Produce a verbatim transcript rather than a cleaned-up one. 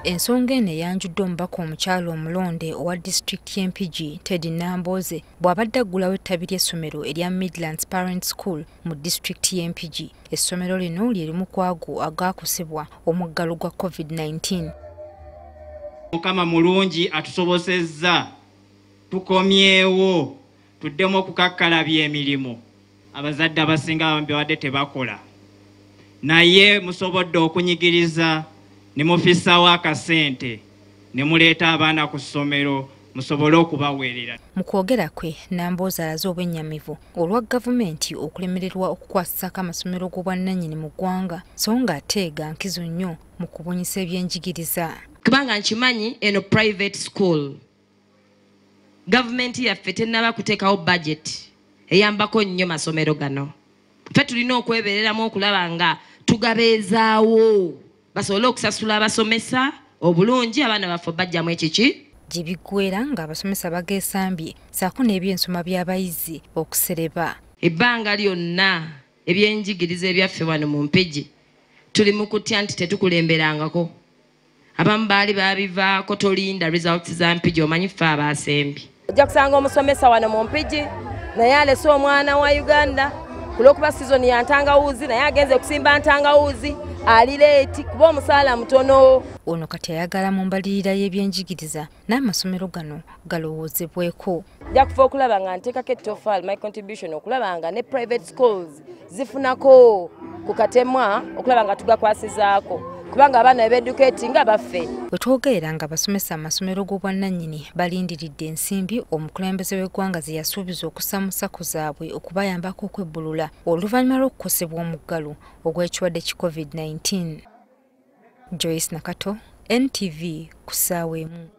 Ensonga eno eyanjudde omubaka omukyala omulonde owa disitulikiti y'e Mpigi Teddy Nambooze bw'abadde aggulawo ettabi ly'essomero erya Midlands Parent School mu disitulikiti y'e Mpigi. Essomero lino lye limu ku ago agaakusibwa omuggalo gwa COVID nineteen. Mukama mulungi atusobosezza tukomyewo tuddemu okukakkalabya emirimu abazadde abasinga bambi wadde tebakola naye musobodde okunyigiriza ne mufisawo akasente ne muleeta abaana ku ssomero musobole okubaweerera. Mu kwogera kwe Nambooze alaze obwennyamivu olwa gavumenti okulemererwa okukwasako amasomero g'obwannannyini mu ggwanga so nga ate ga nkizo nnyo mu kubunyisa ebyenjigiriza. Kubanga nkimanyi eno private school gavumenti yaffe tennaba kuteekawo budget eyambako nnyo masomero gano. Ffe tulina okwebereramu okulaba nga tugabeezaawo basobole okusasula abasomesa obulungi abaana baffe bajjamu ekiki gye biggweera ng'abasomesa bageesambye saako n'ebyensoma by'abayizi okusereba. Ebbanga lyonna ebyenjigiriza ebyaffe wano mu Mpigi tuli mu kutya nti tetukulemberangako. Abamu baali baabivaako tolinda results za Mpigi omanyi ffe abaasembi. Ojja kusanga omusomesa wano mu Mpigi naye alese omwana wa Uganda kulwokuba sizoni ya ntangawuuzi naye agenze kusimba ntangawuuzi ali leeti kuba omusaala mutono. Ono kati ayagala mu mbalirira y'ebyenjigiriza n'amasomero gano galowoozebweko. Nja kufa okulaba nga nteekako ettoffaali my contribution okulaba nga ne private schools zifunako ku katemwa okulaba nga tugakwasizaako kubanga abaana beedukeeti nga baffe. Bwe twogerera nga abasomesa amasomero g'obwannannyini balindiridde ensimbi omukulembeze w'eggwanga ze yasuubiza okussa mu ssako zaabwe okubayambako okwebbulula oluvannyuma lw'okukosebwa omuggalo ogw'ekirwadde ki COVID nineteen. Joyce Nakato, N T V ku ssaawa emu.